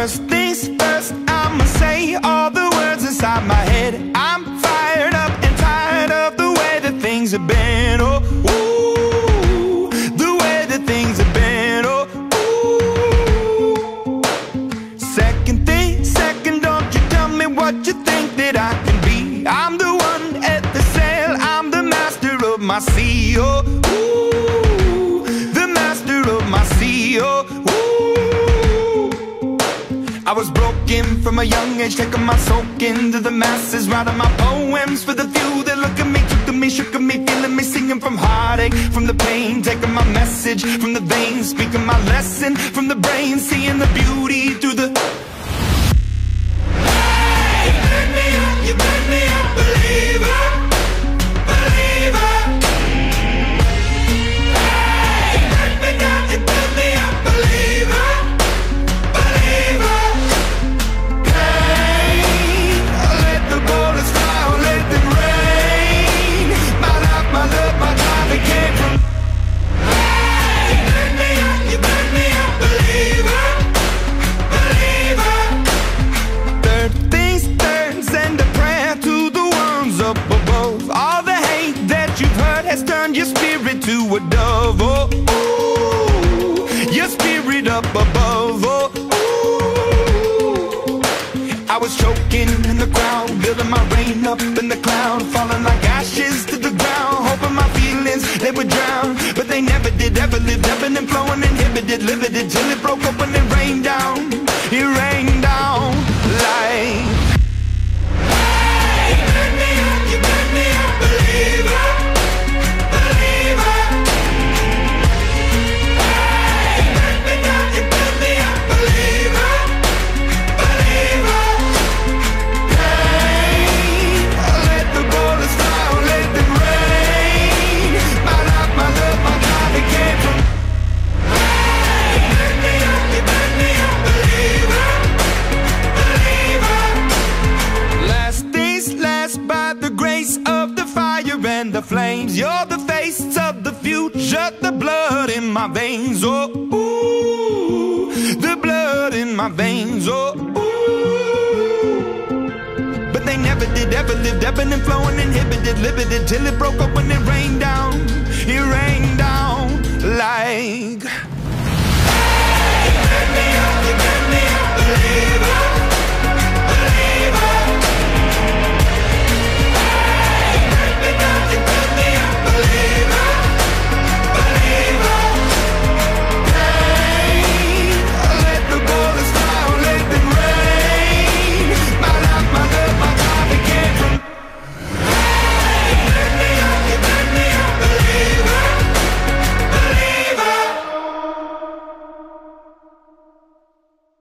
First things first, I'ma say all the words inside my head. I'm fired up and tired of the way that things have been. Oh, ooh, the way that things have been. Oh, ooh. Second thing, second, don't you tell me what you think that I can be. I'm the one at the sail, I'm the master of my sea. Oh, ooh, the master of my sea. Oh, ooh. I was broken from a young age, taking my soak into the masses, writing my poems for the few that look at me, took to me, shook at me, feeling me, singing from heartache, from the pain, taking my message from the veins, speaking my lesson from the brain, seeing the beauty through the... Hey, you burn me up, you burn me up, believer, believer. Hey, you burn me down, you burn me up, believer, believer. Hey, let the bullets fly, let them rain. My life, my love, my time, it came from... Hey, you burn me up, you burn me up, believer, believer. Third things third, send a prayer to the ones up above. All the hate that you've heard has turned your spirit to a dove. Oh, ooh, your spirit up above. Oh, ooh. I was choking in the crowd, building my rain up in the cloud, falling like ashes to the ground, hoping my feelings, they would drown. But they never did, ever lived, ebbing and flowing, inhibited, limited, till it broke open and rained down. It rained down like... Hey, you burn me up, you burn me up, believer, believer. Hey, you burn me down, you burn me up, believer, believer. Hey, let the bullets fly, let them rain. My life, my love, my God, it came from... Hey, you burn me up, you burn me up, believer, believer. Last things last, by the grace of the fire and the flames. You're the face of the future, the blood in my veins. Oh, ooh, the blood in my veins. Oh, ooh. But they never did, ever lived, ebbing and flowing, inhibited, limited, till it broke up when it rained down. It rained down like...